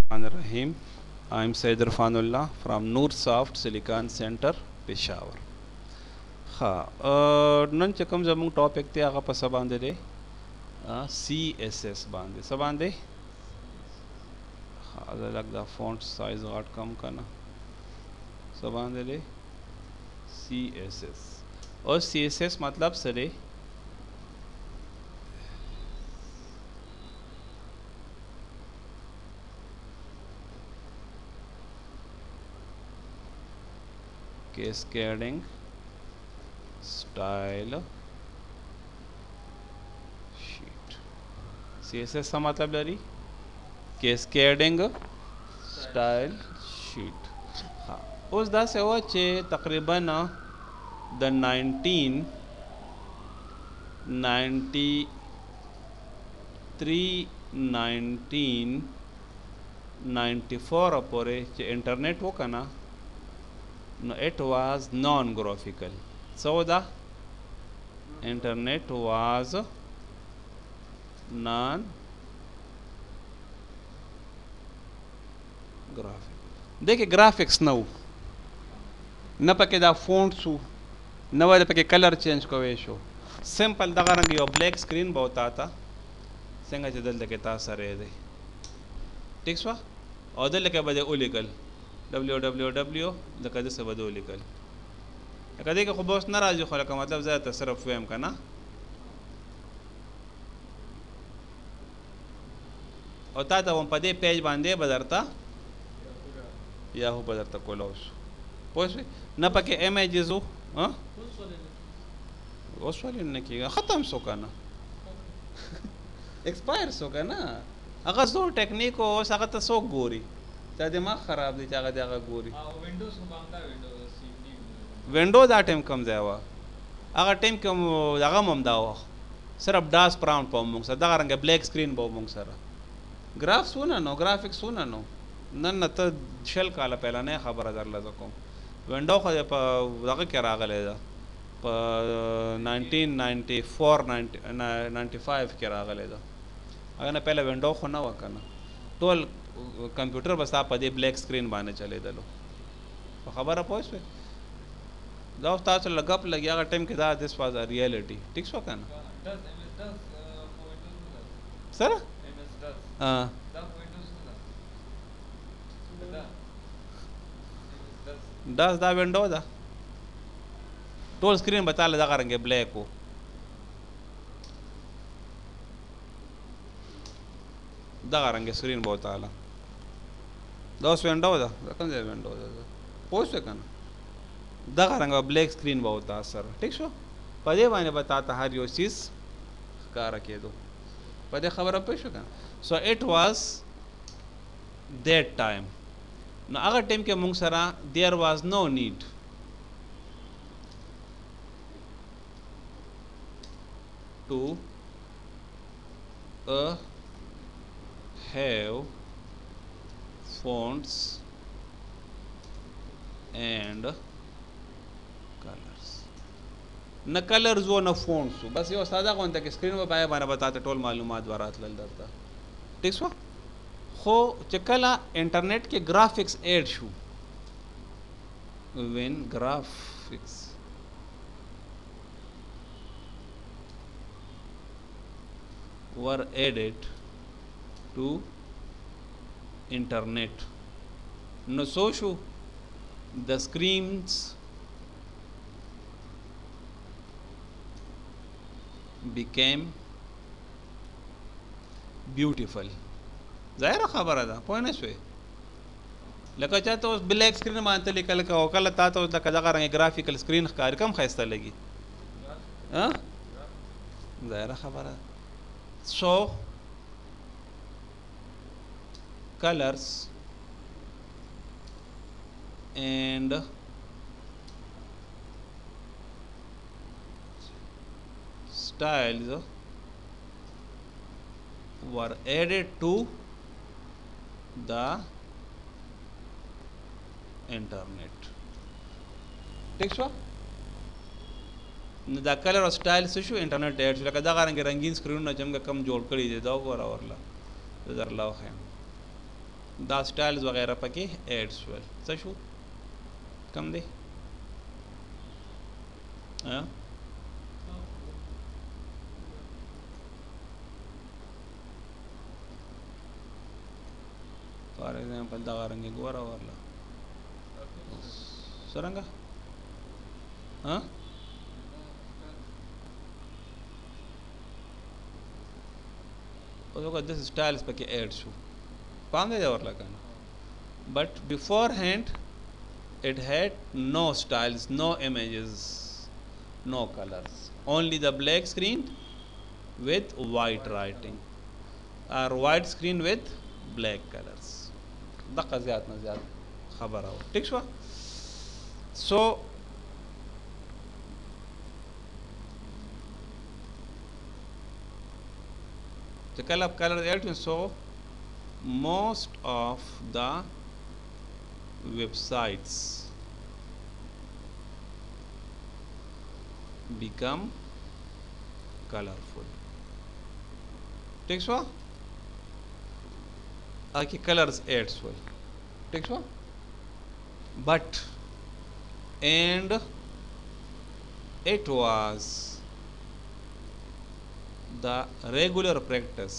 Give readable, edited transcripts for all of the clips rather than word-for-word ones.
Rahim. I am Syed Irfan Ullah from Soft Silicon Center, Peshawar. नन چې کوم زموږ ټاپک دی هغه په څه باندې دی CSS باندې څه باندې دا لږ دا فونټ سایز غټ کم کنه څه باندې دی CSS او CSS مطلب څه دی cascading style sheet CSS څه مطلب لري cascading style sheet اوس دا څه و چې تقریبا د 1994 پورې چې انټرنیټ وکنه no it was non-graphical so the internet was non-graphical देखिए graphics نو نه پکې دا فونټس نه وای پکې کلر چینج کوي شو سمپل دغه رنګ یو بلیک سکرین به وتا تا څنګه چې دلته کې تاسو سره دی ټیک شو او دلته کې به ولیکل www لکه دسه به ولیکل لکه دې کې خو بوس نه راځي خو لکه مطلب زه ته صرف ویم که نه او تا ته هم په دې پیج باندې به درته یاهو به درته کولی شو پوه شوې نه پکې امیجز و اوس ولې نه کېږي ختم شو که نه ایکسپایر شو که نه هغه زور ټیکنیک اوس هغه ته څوک ګوري دا دماغ خراب دی چې هغه د هغه ګوري وینډو دا ټایم کم ځای وه هغه ټایم کې هغه هم دا وه صرف ډاس پراونډ په موږ سره دغه رنګه بلیک سکرین به موږ سره ګرافس ونه نو ګرافکس ونه نو نن نه ته 20 کاله پهلنۍ خبره درله زه کوم وینډو خو په دغه کې راغلی ده په 1994 کې راغلی ده هغه نه پهله وینډو خو نه وه که نه ټول کمپیوټر بس په دې بلیک سکرین باندې چلیدلو په خبره پوه شوې دا اوس تاسو له ګپ لګي هغه ټایم کې دا دس واز ا ریالټي ټیک شو که نه سره ډاس دا وینډو ده ټول سکرین به تاله دغه رنګې بلیک و دغه رنګې سکرین به وتاله دا اوس وینډو ده دا کوم ځای وینډو ده پوه شوې که نه دغه رنګه بلیک سکرین به وتا سره ټیک شو په دې باندې به تا ته هر یو څیز ښکاره کېدو په دې خبره پوه شو که نه سو اټ واز دیټ ټایم نو هغه ټایم کې موږ سره دیر واز نو نیډ ټو have fonts and colors نه کلرز و نه فونټس بس یو ساده غونډه کې سکرین په پای باندې بتاته ټول معلومات وراتلل درته ټیک شو خو چې کله انټرنیټ کې ګرافکس ایډ شو when graphics were added to internet no so show the screens became beautiful ظاهره خبره ده پوه نه شوې لکه چاته اوس بلیک سکرین باندې لیکل که او کله تا ته اوس لکه دغه رنګې ګرافیکل سکرین ښکاري کم ښایسته لګي ظاهره خبره ده so colors and styles were added to the internet ٹھیک شو نو دا کلر او سټایل څه شو انټرنیټ ایډ شو لکه دغه رنګ رنګین سکرینونه چې موږ کم جوړ کړي دي دا وګوره ورله زه درله وښیم دا سټایلز وغیرہ پکې ایډ شول. څه شو کم دی فار ایگزامپل دغه رنګې ګوره ورله څرنګه اوس وګوره داسې سټایلز پکې ایډ شو پام دی ورله که نه بٹ بفور ہینڈ it had no styles, no images, no colors, only the black screen with white writing or white screen with black colors. دقه زیات نه زیات خبره وه ټیک شوه. سو چې کله کلر ایډ شو سو most of the websites become colorful. ٹھیک شو آکے کلرز ایڈ شو ٹھیک شو بٹ اینڈ it was the regular practice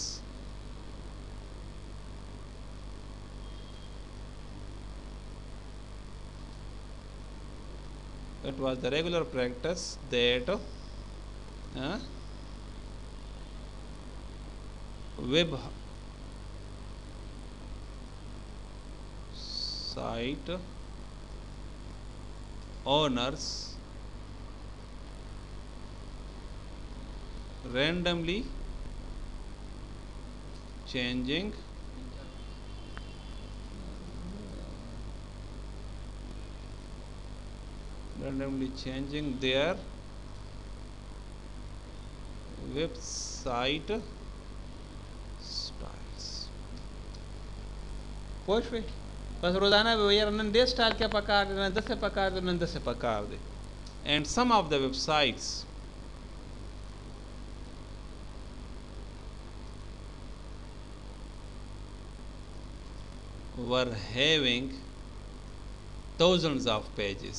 that web site owners randomly changing their website styles. پوه شوې بس روزانه به یاره نن دې سټایل کې پکار دی نن داسې پکار دی نن داسې پکار دی. And some of the websites were having thousands of pages.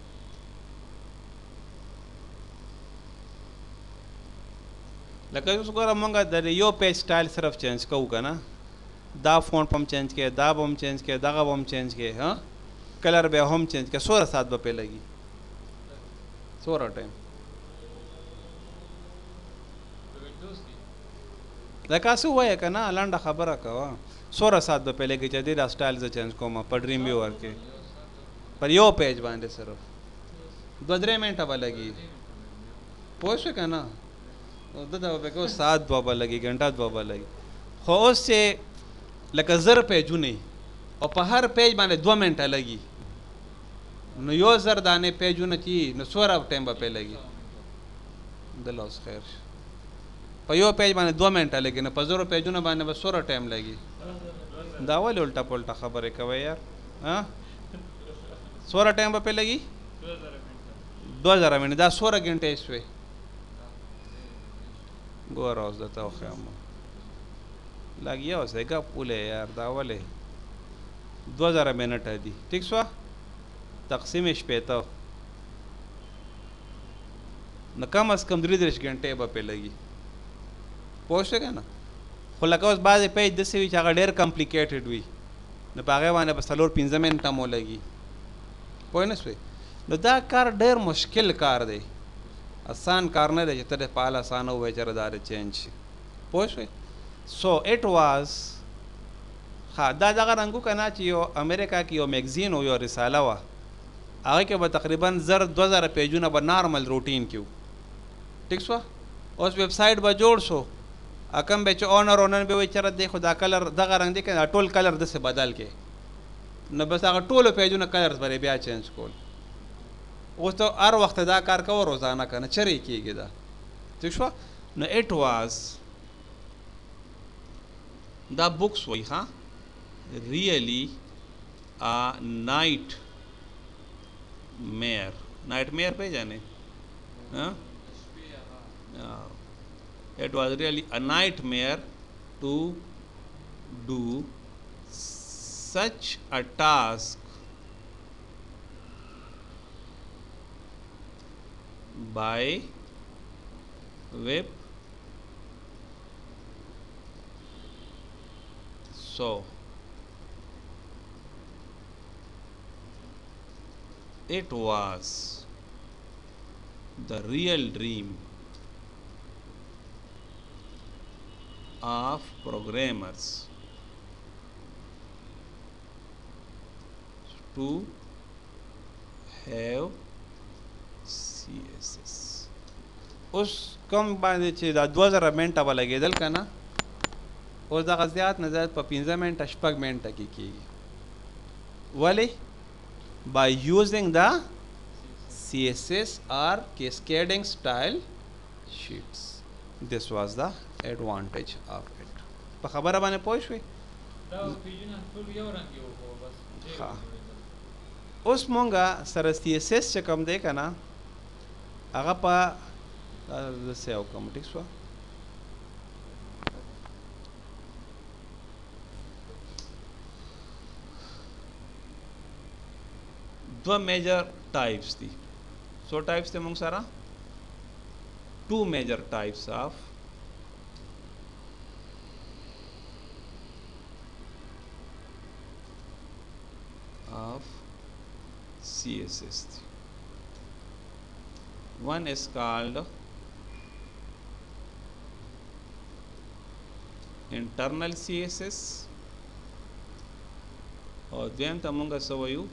لکه اوس ګوره مونږ د یو پیج سټایل صرف چینج کوو که نه دا فونټ به هم چینج کړې دا به هم چینج کړې دغه به هم چینج کړې کلر به هم چینج کړې څومره ساعت به پرې لګي څومره ټایم لکه هسې ووایه که نه لنډه خبره کوه څومره ساعت به پرې لګي چې دې دا سټایل زه چینج کوم په ډریم ویور کې پر یو پیج باندې صرف 2-3 منټه به لګي پوه شوې که نه دته به کو ساعت به لګي ګنټه به لګي خو اوس چې لکه 1000 پیجونه او په هر پیج باندې 2 منټه لګي نو 1000 دانې پیجونه چې نو څومره ټایم به پرې لګي دله اوس خیر په یو پیج باندې 2 منټه لګي نو په 1000 پیجونه باندې به څومره ټایم لګي دا ولې الټا پلټا خبرې کوئ یار څومره ټایم به پرې لګي 2000 منټه دا څومره ګنټې شوې ګوره اوس درته وښیم لګیا اوسئ ګپ ولې یار دا ولې 2000 منټه دي ټیک شوه تقسیم 80 نو کم از کم 33 ګنټې به پرې لګي پوه شوې که نه خو لکه اوس بعضې پیج داسې وي چې هغه ډېر کمپلیکیټډ وي نو په هغې باندې به 4-5 منټه مو لګي پوه نه شوې نو دا کار ډېر مشکل کار دی آسان کار نه دی چې ته په حال اسانه ووایې چې دا چینج شي پوه شوې سو اټ واز ښه دا دغه رنګو که نه چې یو امریکا کې یو میګزین و یو رساله وه هغې کې به تقریبا 1000-2000 پیجونه به نارمل روټین کې و ټیک شوه اوس ویب سایټ به جوړ شو کم به چې اونر اونر به وایي چېرې دی خو دا کلر دغه رنګ دی که ټول کلر داسې بدل کې نو بس هغه ټولو پیجونه کلرز به بیا چینج کول اوس ته هر وخت دا کار کوه روزانه که نه چرې کېږي دا ٹھیک شوه نو اټ واز دا بکس وایي ښه ریئلی نایټ میر پیژنې it was really a nightmare to do such a task by web. So it was the real dream of programmers to have CSS. اوس کوم باندې چې دا 2000 منټه به لګېدل که نه اوس دغه زیات نه زیات په 15 منټه 6 منټه کې کېږي. ولې؟ by using the CSS or cascading style sheets. This was the advantage of it. په خبره باندې پوه شوې؟ اوس مونږه سره CSS چې کوم دی که نه هغه په زه وکړم ټیک شوه. دوه میجر ټایپس دي. څو ټایپس دي مونږ سره؟ 2 major types of CSS. One is called internal CSS और दोیم ته مونږ څه وایو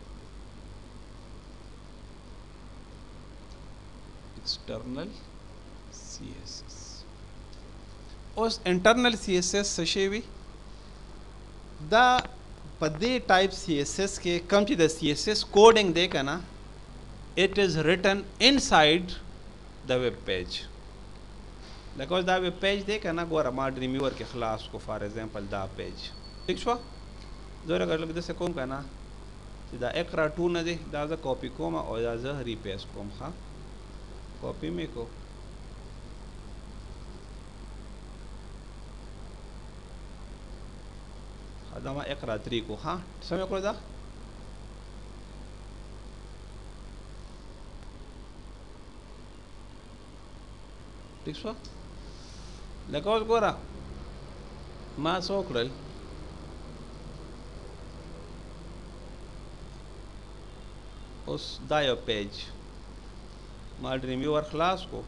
external CSS. اوس internal CSS څه شی وي؟ دا په دې ټایپ CSS کې کوم چې د CSS کوډینګ دی که نه it is written inside the web page. لکه اوس دا ویب پیج دی که نه ګوره ما ډریم ویور کې خلاص کو فار ایگزامپل دا پیج ٹھیک شوه. زه اگر لږ داسې کوم که نه چې دا اقرا 2 نه دی دا زه کاپي کوم او دا زه ریپیس کوم. ښه کاپي مې کو دا ما اقرا 3 کو. ها څه مې کړو دا ٹھیک شوه. لکه اوس ګوره ما څه وکړل اوس دا یو پیج ما ډریم ویور خلاص کو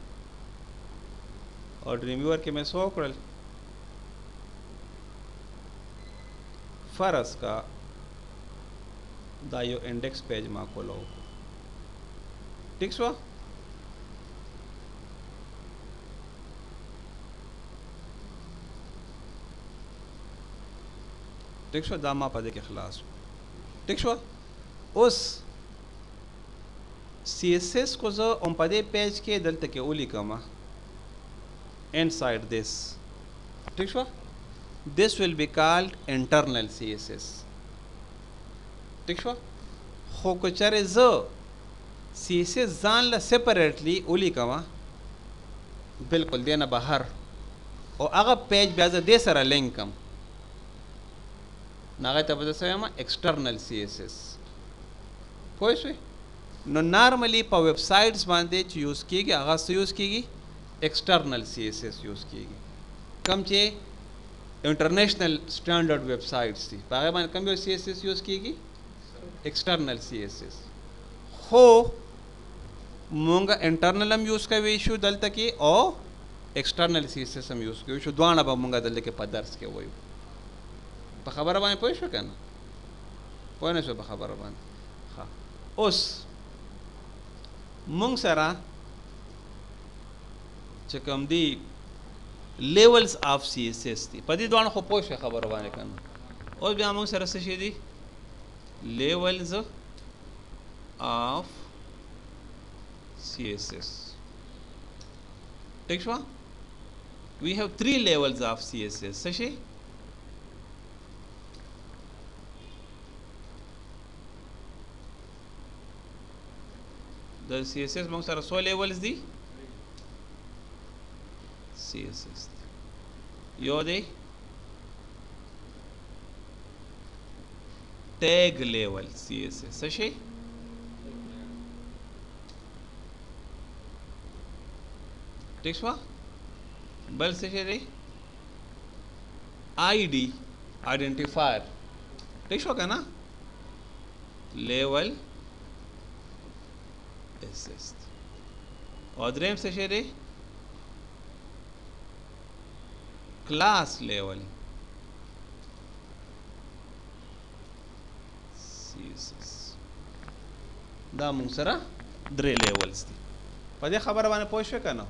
او ډریم ویور کې مې څه وکړل فرض کا دا یو انډیکس پیج ما کولو ٹھیک شوه. ٹھیک شو دا ما پدې کې خلاص ٹھیک شو. اوس CSS کو زه هم په دې پیج کې دلته کې ولیکم inside this ٹھیک شو. this will be called internal CSS ٹھیک شو. خو که چېرې زه CSS ځان له سپریټلی ولیکم بالکل دې نه بهر او هغه پیج بیا زه دې سره لینک کم هغه ته به زه څه وایم ایکسټرنل CSS پوه شوې. نو نارملی په ویب سایټس باندې چې یوز کېږي هغه څه یوز کېږي ایکسټرنل CSS یوز کېږي. کوم چې انټرنیشنل سټانډرډ ویب سایټس دي په هغه باندې کوم یو CSS یوز کېږي ایکسټرنل CSS. خو مونږ انټرنل هم یوز کوي شو دلته کې او ایکسټرنل CSS هم یوز کوي شو. دواړه به مونږ دلته کې په درس کې وایو. په خبره باندې پوه شو که نه پوه نه شو په خبره باندې. ښه اوس مونږ سره چې کوم دي لیولز آف CSS دي په دې دواړو خو پوه شو خبره باندې که نه. اوس بیا مونږ سره څه شي دي لیولز آف CSS ٹھیک شو. we have 3 levels of CSS. څه شي د CSS موږ سره څو لیولز دي CSS یو دی ټیګ لیول سی اس اس څه شي ٹھیک شو بل څه شي دی آئی ډي آئیډنټیفایر ٹھیک شو که نه لیول اس اس او دریم څه شي دی کلاس لیول سی اس اس دا مونږ سره درې لیولز دي په دې خبره باندې پوه شوې که نه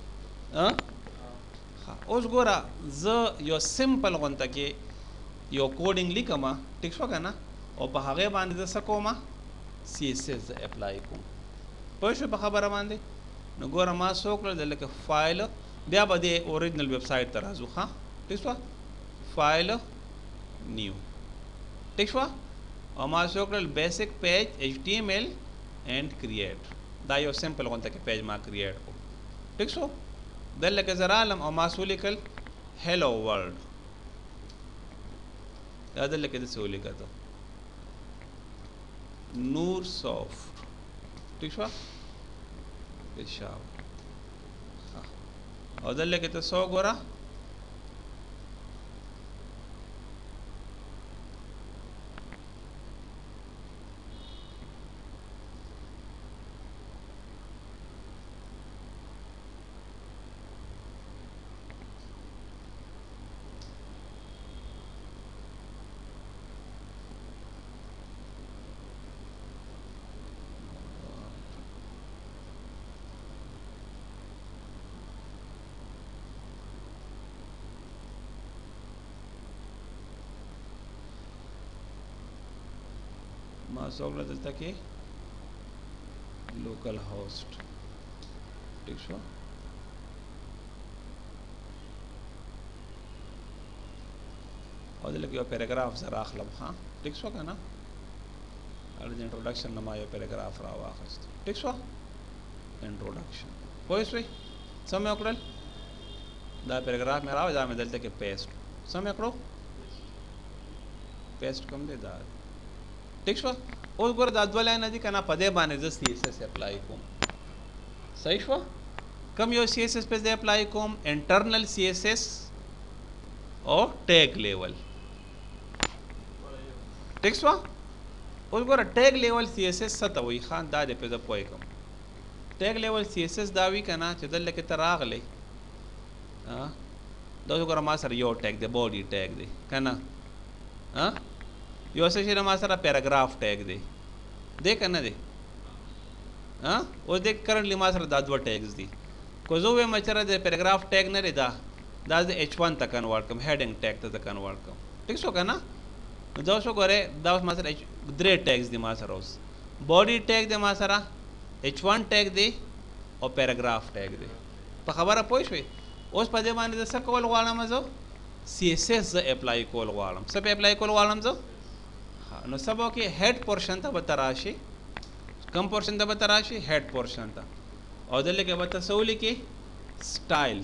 اوس ګوره زه یو سمپل غونته کې یو کوډینګ لیکم ټیک شو که نه او په هغې باندې زه څه کوم سی اس اس زه اپلای کوم پوه شو په خبره باندې نو ګوره ما څه وکړل د لکه فایل بیا به دې اوریجنل ویب سایټ ته راځو ښه ټیک شوه فایل نیو ټیک شوه او ما څه وکړل بیسک پیج ایچ ټي ایم ایل اینڈ کریټ دا یو سمپل غونته کې پیج ما کریټ کړو ټیک شو دلته کې زه رالم او ما څه ولیکل هیلو ورلډ دا دلته کې څه ولیکه نور سافټ ٹھیک شو پېښور او دلته کې ته څه وګوره ما څه وکړه دلته کې لوکل هوسټ ٹھیک شو او دلته کې یو پیراګراف زه راخلم ښه ټیک شو که نه د انټروډکشن نه ما یو پیراګراف راواخیست ټیک شو انټروډکشن پوه شوئ څه مې وکړل دا پیراګراف مې راوړی دا مې دلته کې پیسټ څه مې کړو پیسټ کوم دی دا ٹھیک شو اوس ګوره دا دوه لاینه دي که نه په دې باندې زه سی اس ایس اپلای کوم صحیح شوه کوم یو سی اس ایس پې زه اپلای کوم انټرنل سی اس ایس او ټیګ لیول ٹھیک شوه اوس ګوره ټیګ لیول سی اس ایس څه ته وایي ښه دا دې پې زه پوه کوم ټیګ لیول سی اس ایس دا وي که نه چې دلته کې ته راغلی دا اوس ګوره ما سره یو ټیګ دی باډي ټیګ دی که نه یو څه شي ما سره پیراګراف ټیګ دی دی که نه دی اوس دی کرنټلی ما سره دا دوه ټیګز دي که زه ووایم چېرې د پیراګراف ټیګ نه دی دا زه ایچ ون ته کنورټ کړم هیډینګ ټیګ ته زه کنورټ کړم ټیک شو که نه نو دا اوس وګورئ دا اوس ما سره درې ټیګز دي ما سره اوس باډي ټیګ دی ما سره ایچ ون ټیګ دی او پیراګراف ټیګ دی په خبره پوه شوئ اوس په دې باندې زه څه کول غواړم زه سی اس ایس زه اپلای کول غواړم څه پې اپلای کول غواړم زه نو سبا کې هیډ پورشن ته به ته راشي کم پورشن ته به ته راشي هیډ پورشن ته او دلته کې به ته څه ولیکې سټایل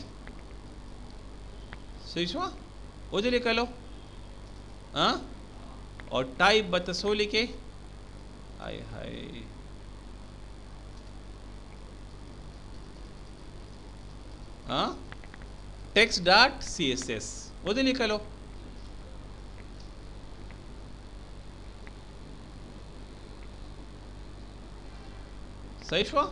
صحیح شوه ودې لیکلو او ټایپ به ته څه ولیکې هاي هاي ټیکسټ ډاټ سی ایس ایس ودې لیکلو صحیح شو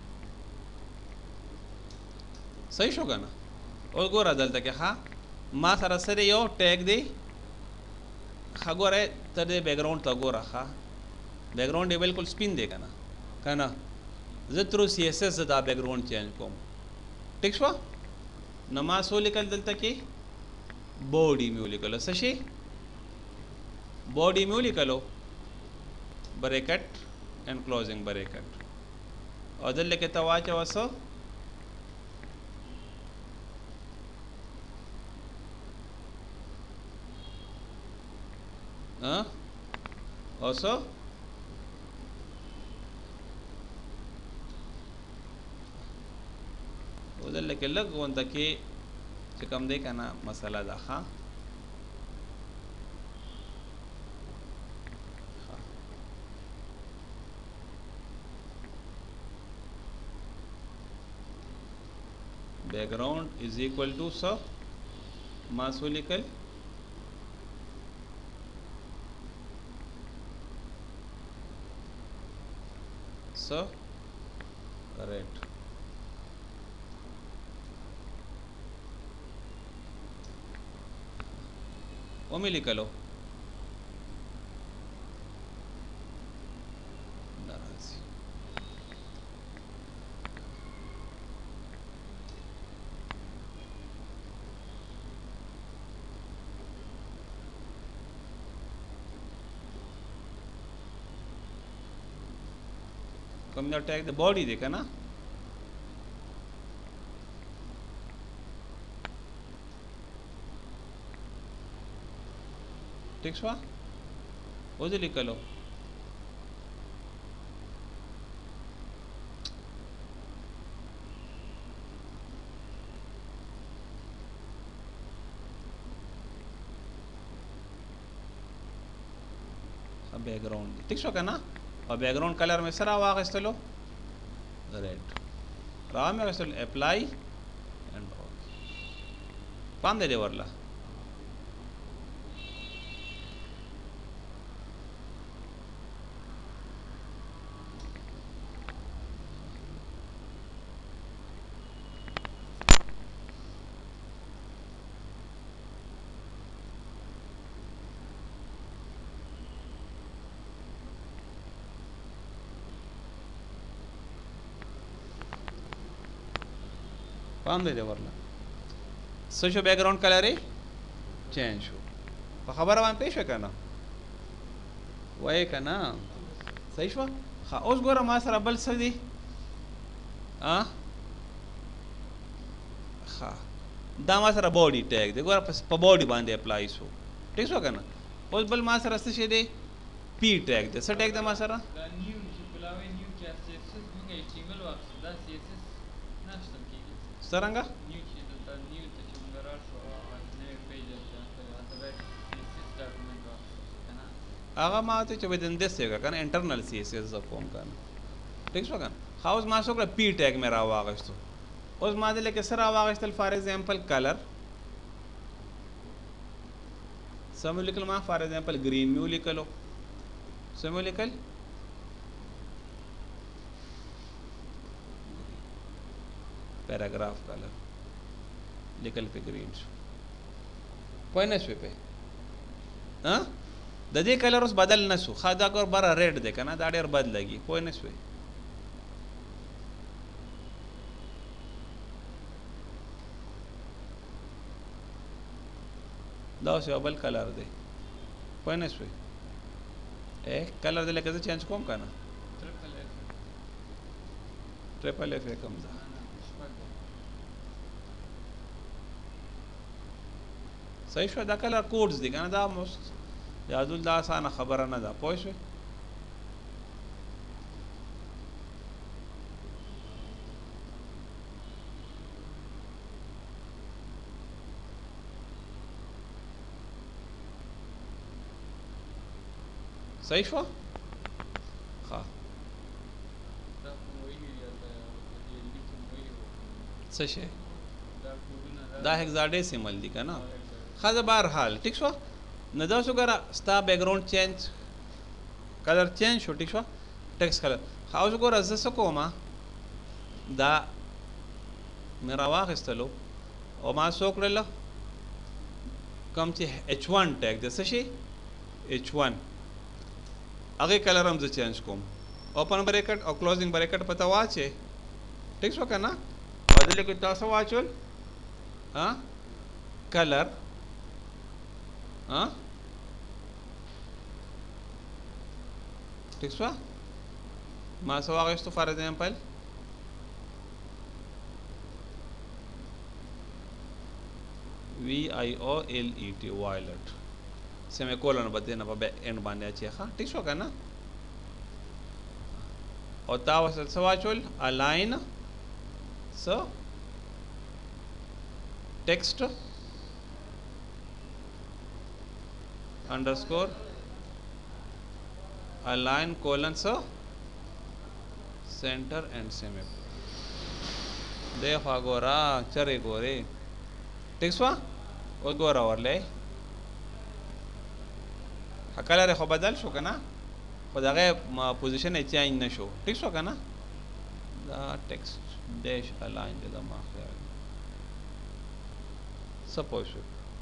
صحیح شو که نه اوس ګوره دلته کې ښه ما سره سره یو ټیګ دی ښه ګوره ته دې بیکګراؤنډ ته ګوره ښه بیکګراؤنډ یې بالکل سپین دی که نه زه ترو سی ایس ایس زه دا بیکګراؤنډ چینج کوم ټیک شوه نو ما څه ولیکل دلته کې باډي مې ولیکلو څه شي باډي مې ولیکلو بریکټ اینډ کلوزینګ بریکټ او دلته کې ته واچوه څه او څه او دلته کې لږ غونته کې چې کوم دی که نه مسله ده ښه background is equal to sir mathematical sir red. वो में लिख लो नाराजी कम ना tag the body देखा ना ठीक है वो जो लिख लो बैकग्राउंड ठीक है ना और बैकग्राउंड कलर में सर आवा लो रेड रा में अप्लाई एंड पान दे वर्ला पान दे वर्ला सो बैकग्राउंड कलर है चेंज हो खबर वान पेश है ना वही का ना सही शो हाँ उस गोरा मासर अबल सदी हाँ हाँ दा मासर बॉडी टैग दे गोरा पर बॉडी बांधे अप्लाई सो ठीक है ना उस बल मासर अस्ते शेदे पी टैग दे सर टैग दे मासर सरंगा आगा माते चबे दंदे सेगा कन इंटरनल सीएसएस फॉर्म कन ठीक है कन हाउस मासो का पी टैग में राव आगस्तो उस मादे लेके सर आवागस्तल फॉर एग्जांपल कलर सिम्बॉलिकल मा फॉर एग्जांपल ग्रीन में लिख लो सिम्बॉलिकल पैराग्राफ कलर लिखल पे ग्रीन कोई न पे हाँ दे कलर उस बदल न सु खादा को बरा रेड देखा ना दाढ़ी और बदलेगी कोई न पे दो से अबल कलर दे कोई न पे ए कलर दे लेके चेंज कौन करना ट्रिपल एफ कम जा सही शो दा कलर कोड्स दिखा ना दा मोस्ट यादुल दा आसान खबर ना दा पोइस सही शो हाँ सही है दा हेक्साडेसिमल दिखा ना खाजा बार हाल ठीक शो न दो सुगरा स्टा बैकग्राउंड चेंज कलर चेंज शो ठीक शो टेक्स्ट कलर हाउस को रज सको मा दा मेरा वाखस्तलो और मा सोकरेला कम ची h1 टैग दे सशी h1 आगे कलर हम चेंज कोम ओपन ब्रैकेट और क्लोजिंग ब्रैकेट पता वाचे ठीक शो करना बदले के तासो वाचुल हाँ कलर हाँ ठीक है मासो आगे तो for example VIOLET violet semicolon बदे ना बे एंड बांधे चाहिए हाँ ठीक है ना और तावस सवाचुल अलाइन सो text underscore align colon so center and semicolon دې خوا ګوره چرې ګورې ټیک شوه اوس ګوره ورلی کلر خو بدل شو که نه خو د هغې پوزیشن یې چینج نه شو ټیک شو که نه دا ټیکسټ ډیش الاین دی زما خیال څه پوه شو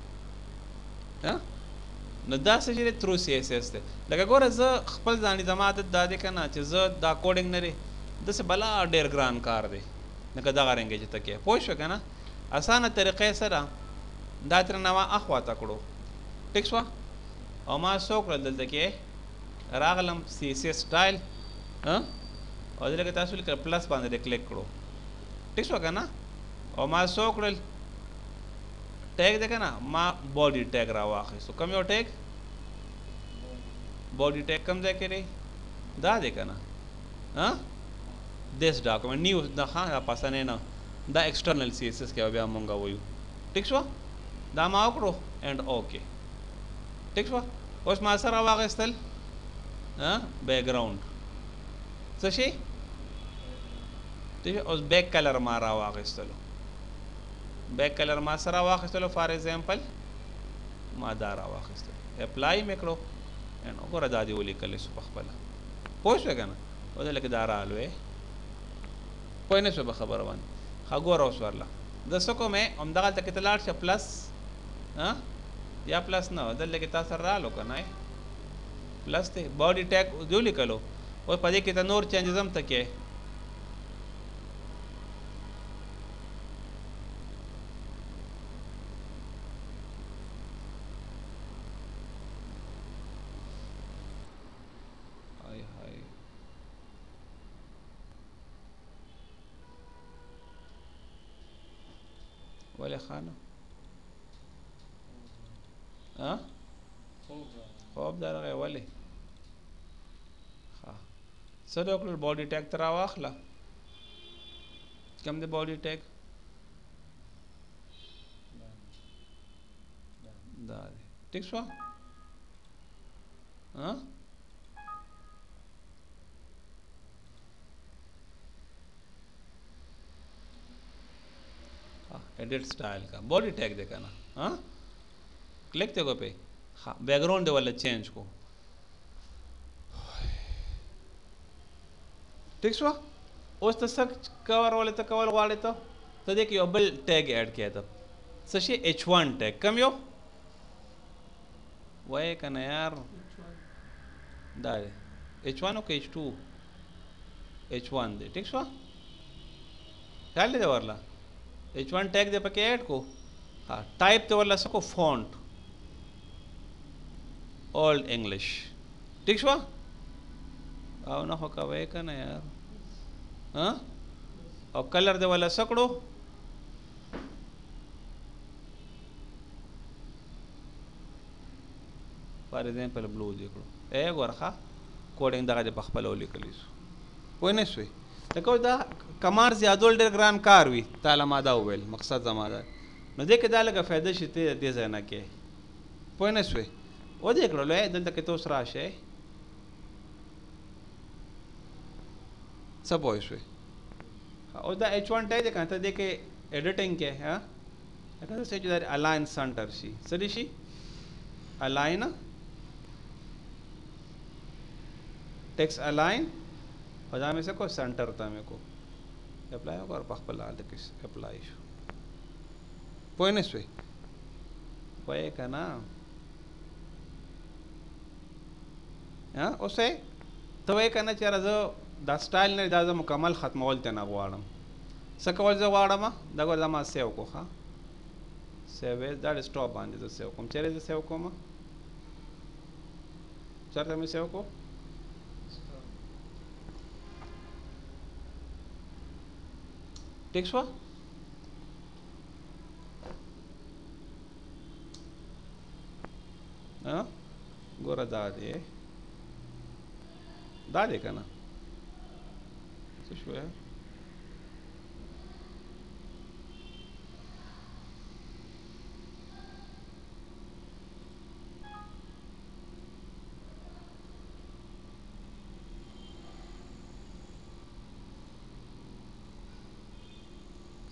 نو دا څه چې دی تھرو سی ایس ایس دی لکه ګوره زه خپل ځاني زما عادت دا دی که نه چې زه دا کوډینګ نه دی داسې بلا ډېر ګران کار دی لکه دغه رنګې چې ته کې پوه شوې که نه اسانه طریقې سره دا ترېنه ما اخواته کړو ټیک شوه او ما څه وکړل دلته کې راغلم سی ایس ایس سټایل او دلته کې تاسو لیکل پلس باندې دې کلیک کړو ټیک شوه که نه او ما څه وکړل ټیګ دی که نه ما باډي ټیګ راواخیستو کوم یو ټیګ باډي ټیګ کوم ځای کې دی دا دی که نه this document new دا پاسنې نه دا ایکسټرنل سی ایس ایس کې بیا مونږ وایو ټیک شوه دا ما وکړو اینډ اوکې ټیک شوه اوس ما سره واخیستل بیکګراؤنډ څه شي ټیک اوس بیک کلر ما را واخیستلو بیک کلر ما سره واخیستلو فار ایگزامپل ما دا را واخیستلو اپلای مې کړو اینډ وګوره دا دې ولیکلی سو په خپله پوه شوې که نه اوس لکه دا رالوې پوه نه شوه به خبره باندې ښه ګوره اوس ورله زه څه کوم همدغلته کې ته لاړ شه پلس یا پلس نه دلته کې تا سره رالو که نه پلس دی باډي ټیګ دې ولیکلو اوس په دې کې ته نور چینجز هم ته کې ولې خانه خوب درغی ولې ښه څه دې وکړل باډي ټیګ ته راواخله کوم دی باډي ټیګ دا دی ټیک شوه edit style का बॉडी टैग देखा ना क्लिक देखो पे हाँ बैकग्राउंड वाला चेंज को ठीक हुआ उस तक कवर वाले तो कवर वाले तो देखिए अब टैग ऐड किया था सशी H1 टैग कम यो वही करना यार दार H1 ओके H2 H1 दे ठीक हुआ डाल दे वाला H1 टैग दे पके ऐड को हाँ टाइप तो वाला सको फॉन्ट ओल्ड इंग्लिश ठीक हुआ आओ ना हो कवे का ना यार और कलर दे वाला सकड़ो फॉर एग्जांपल ब्लू देखो गोरखा कोडिंग दगा दे पखपल ओली कलीस कोई नहीं सोई देखो دا کمار زیادول ډېر ګران کار وي تعالی ما دا وویل مقصد زما دا نو دې کې دا لږه فایده شي ته دې ځای نه کې پوه نه شوې ودې کړلو دلته کې ته اوس راشې څه پوه شوې اوس دا H1 ټیګ دی که نه ته دې کې ایډیټینګ کې لکه داسې چې دا الاین سنټر شي څه دي شي الاین टेक्स्ट अलाइन और में से को सेंटर था मेरे को अप्लाई होगा और पखपला किस अप्लाई पोइनस वे पोए का ना हाँ उसे तो वही करना चाह जो द स्टाइल ने दादा मुकम्मल ख़त्म होलते ना वाड़म सकवल जो वाड़मा दगो दमा सेव को हाँ सेव दैट स्टॉप आने जो सेव कम चले जो सेव को मा चलते में सेव को ठीक हुआ गोरा दादे का ना है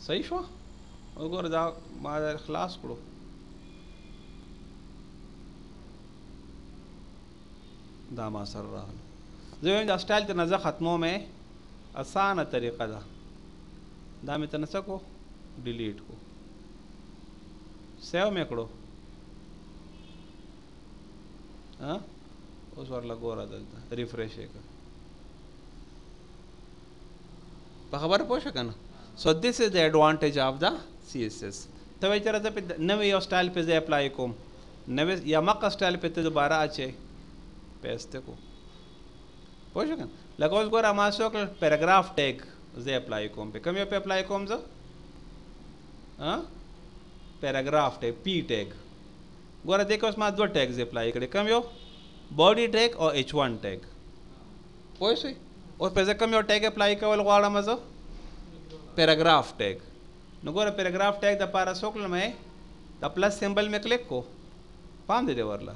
صحیح شو وګوره دا ما دا خلاص کړو دا ما سره راغله زه وایم دا سټایل ته نه زه ختموم اسانه طریقه ده دا مې ته نه څه کو ډیلیټ کو سیو مې کړو اوس ورله ګوره دلته ریفریش یې کړه په خبره پوه شو که نه سو دس از د ایډوانټیج آف د سی ایس ایس ته وایي چېرې زه پې نوی یو سټایل پې زه اپلای کوم نوی یا مقه سټایل پې ته دوباره اچې پیسته کو پوه شو که نه لکه اوس ګوره ما څه وکړل پیراګراف ټیګ زه اپلای کوم پې کوم یو پې اپلای کوم زه پیراګراف ټیګ پی ټیګ ګوره دې کې اوس ما دوه ټیګز اپلای کړي کوم یو باډي ټیګ او ایچ ون ټیګ پوه شئ اوس پې زه کوم یو ټیګ اپلای کول غواړم زه پیراګراف ټیګ نو ګوره پیراګراف ټیګ دپاره څه وکړل مې د پلس سمبل مې کلیک کو پام دی دې ورله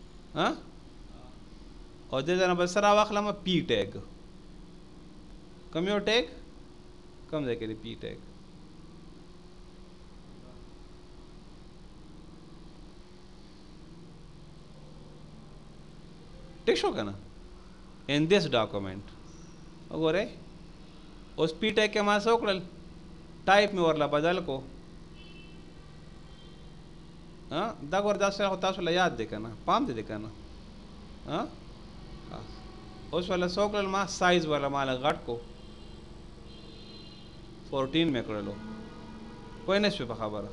او دې ځای نه به څه راواخلم پی ټیګ کوم یو ټیګ کوم ځای کې دی پی ټیګ ٹھیک شو که نه ان دس ډاکومنټ وګورئ اوس پی ټیګ کې ما څه وکړل ټایپ مې ورله بدل کو دا ګوره دا سره خو تاسو له یاد دی که نه پام دی که نه اوس ورله څه وکړل ما سایز ورله ما لږ غټ کو 14 مې کړلو پوه نه شوې په خبره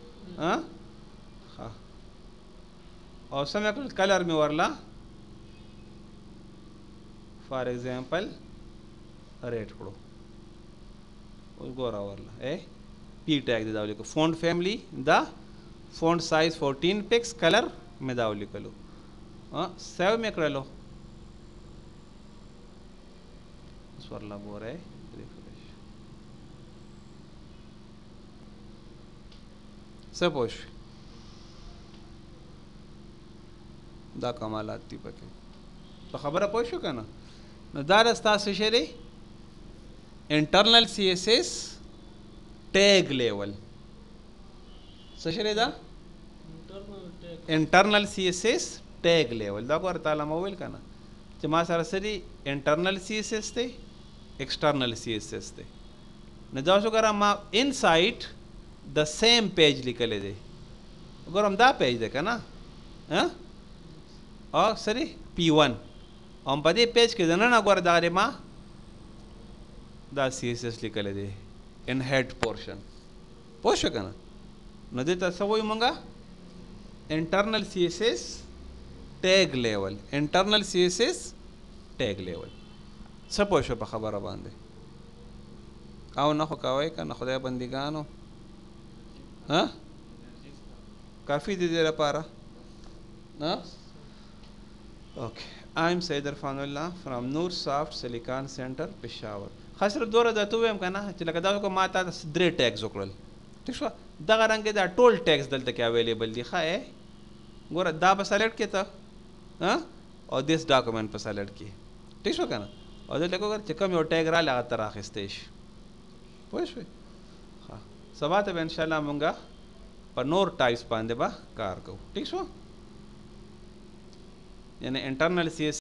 او څه مې کړل کلر مې ورله فار ایگزامپل ریټ کړو اوس ګوره ورله پی ټیګ دی دا ولیکو فونټ فیملی دا فونټ سایز 14 پکس کلر مې دا ولیکلو سیو مې کړلو اوس ورله ګوره ریفریش څه پوه شوې دا کمالات دي پکې په خبره پوه شو که نه نو دا د ستاسو شی دی انټرنل سی ایس ایس ټیګ لیول څه شی دی دا انټرنل سی ایس ایس ټیګ لیول دا ګوره تعالی ما وویل که نه چې ما سره څه دي انټرنل سی ایس ایس دی ایکسټرنل سی ایس ایس دی نو دا اوس وګوره ما ان سایډ د سیم پیج لیکلی دی وګورم دا پیج دی که نه او څه دی پی ون او په دې پیج کې دننه ګوره دغه ما دا سی ایس ایس لیکلی دی ان هیډ پورشن پوه شو که نه نو دې ته څه وایو مونږه انټرنل سی ایس ایس ټیګ لیول انټرنل سی ایس ایس ټیګ لیول څه پوه شو په خبره باندې او نه خو کوئ که نه خدای بندګانو کافي دی دې لپاره اوکې I'm Syed Irfan Ullah from Noor Soft Silicon Center Peshawar خاص صرف دوره درته ووایم که نه چې لکه دا وکړه ما تا درې ټیګز وکړل ټیک شوه دغه رنګې دا ټول ټیګز دلته کې اویلیبل دي ښه ګوره دا به سلیکټ کې ته او دس ډاکومنټ په سلیکټ کې ټیک شو که نه او دلته کې وګوره چې کوم یو ټیګ رالی هغه ته راخیستی شي پوه شوې ښه سبا ته به انشاءالله مونږ په نور ټایپس باندې به کار کوو ټیک شو یعنی انټرنل سی ایس